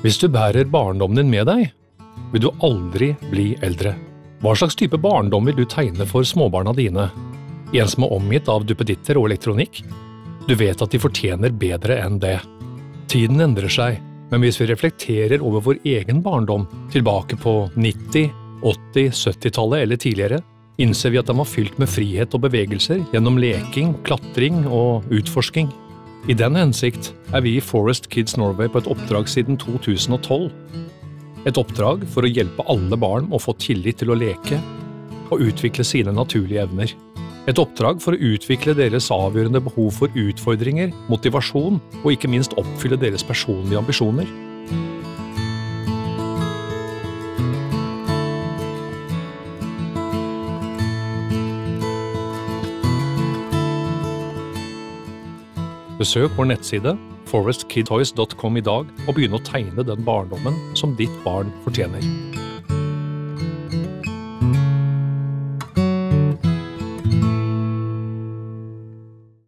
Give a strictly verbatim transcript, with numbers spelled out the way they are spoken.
Hvis du bærer barndommen din med deg, vil du aldri bli eldre. Hva slags type barndom vil du tegne for småbarna dine? En som er omgitt av duppeditter og elektronikk? Du vet at de fortjener bedre enn det. Tiden endrer seg, men hvis vi reflekterer over vår egen barndom, tilbake på nitti, åtti, syttitallet eller tidligere, innser vi at den var fylt med frihet og bevegelser gjennom leking, klatring og utforsking. I den hensikt er vi i Forest Kids Norway på et oppdrag siden to tusen og tolv. Et oppdrag for å hjelpe alle barn å få tillit til å leke og utvikle sine naturlige evner. Et oppdrag for å utvikle deres avgjørende behov for utfordringer, motivasjon og ikke minst oppfylle deres personlige ambisjoner. Besøk vår nettside forest kid toys dot com i dag og begynn å tegne den barndommen som ditt barn fortjener.